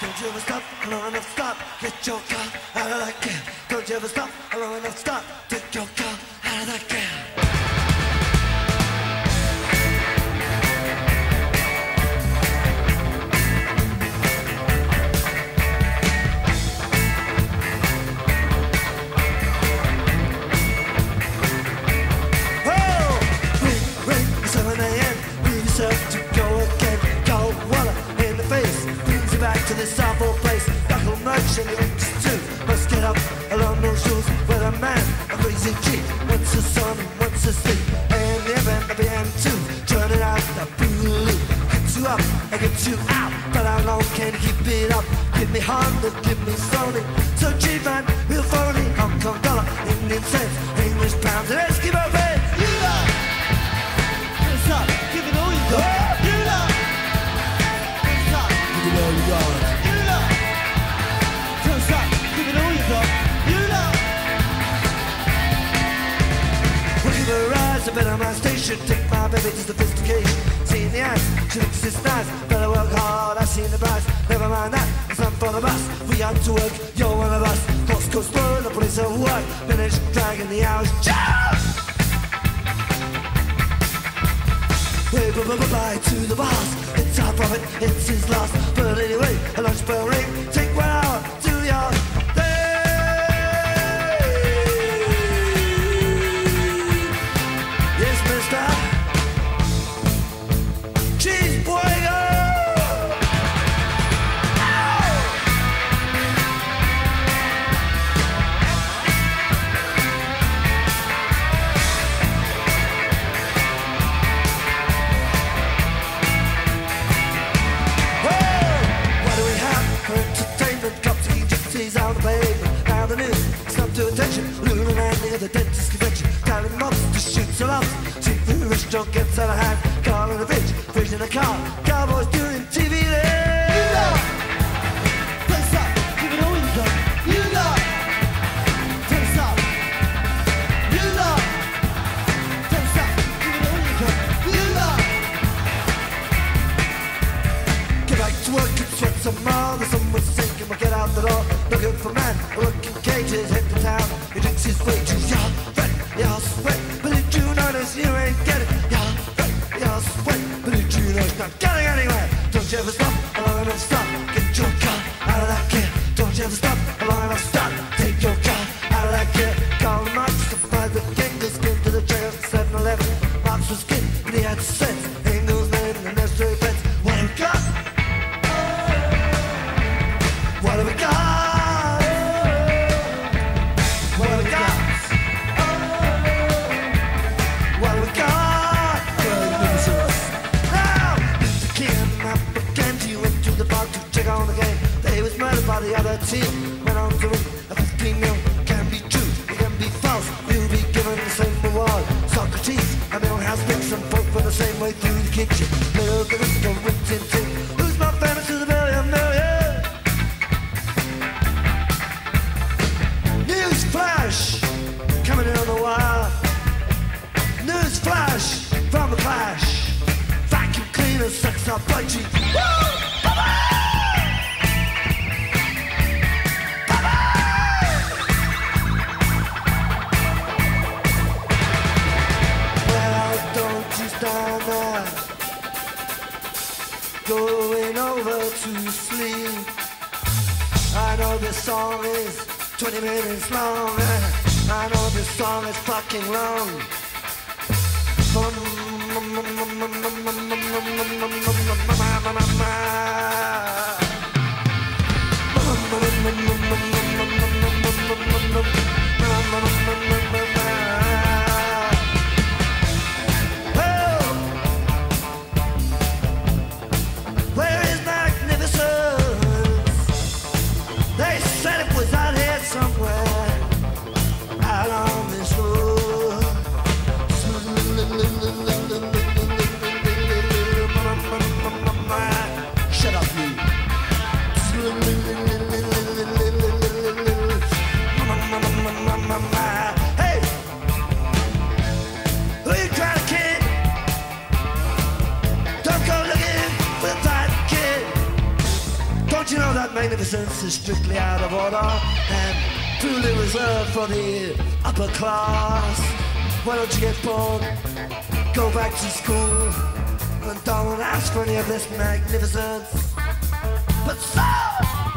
Don't you ever stop, long enough stop, get your car out of that cab. Don't you ever stop, long enough stop, take your car out of that cab. To this awful place, knuckle much and it's too. Must get up along those shoes with a man, a crazy G. Once the sun, once the sea, and the event of the M2. Turning out the blue, get you up, I get you out. But how long can you keep it up? Give me Honda, give me Sony. So cheap man, real phony. Hong Kong dollar, Indian cents, English pounds, and Eskimo pay. You love, what's up? Give it all you got. You love, what's up? Give it all you got. I've been on my station, take my baby to sophistication. Seeing the ass, she looks just nice. Better work hard, I've seen the price. Never mind that, it's not for the bus. We out to work, you're one of us. Costco's blowing the place of work. Finish dragging the hours. Wave bye to the boss. It's our profit, it's his loss. But anyway, a lunch bell ring. Take 1 hour to your cheese boiler. What do we have for entertainment? Cops and gypsies on the pavement. Now the news has come to attention. Luna and near the dentist convention. Telling mobs to shoot some ups. See the restaurant gets out of hand. Car in a bitch, fish in a car. Cowboys doing TV there. You know, place up, give it all you got. You know, place up. You know, place up, give it all you got. You know, get back to work and sweat some more. The sun was sinking, but get out the door. Looking for man, working cages, hit the town. He drinks his way to y'all, red, y'all sweat. But did you notice you ain't getting y'all? Y'all sweat, but did you know it's not getting anywhere? Don't you ever stop, long enough stop. Get your car out of that gear. Don't you ever stop, long enough stop. Take your car out of that gear. Call the Marx to find the king. The skin to the trail, 7-Eleven. Marx was skin, but he had sense. Engels name and necessary bets. What have we got? What have we got? What have we got? What have we got? On the game, they was murdered by the other team. Went on to win a 15 mil. Can be true, it can be false. You'll be given the same reward. Socrates and Millhouse picks and folk for the same way through the kitchen. Little the risk of ripped in tin. Who's my famous to the million? News flash coming in on the wire. News flash from the Clash. Vacuum cleaner sucks up budgie. Woo! Going over to sleep. I know this song is 20 minutes long. I know this song is fucking long. Where is magnificence? They said it was out here somewhere, out on this road. know that magnificence is strictly out of order and truly reserved for the upper class. Why don't you get born, go back to school, and don't ask for any of this magnificence? But so